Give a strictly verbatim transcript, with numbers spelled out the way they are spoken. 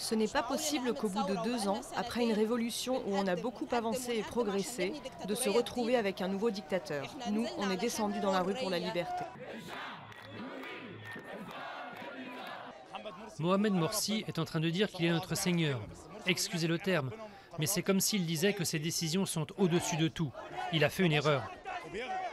Ce n'est pas possible qu'au bout de deux ans, après une révolution où on a beaucoup avancé et progressé, de se retrouver avec un nouveau dictateur. Nous, on est descendus dans la rue pour la liberté. Mohamed Morsi est en train de dire qu'il est notre seigneur. Excusez le terme, mais c'est comme s'il disait que ses décisions sont au-dessus de tout. Il a fait une erreur.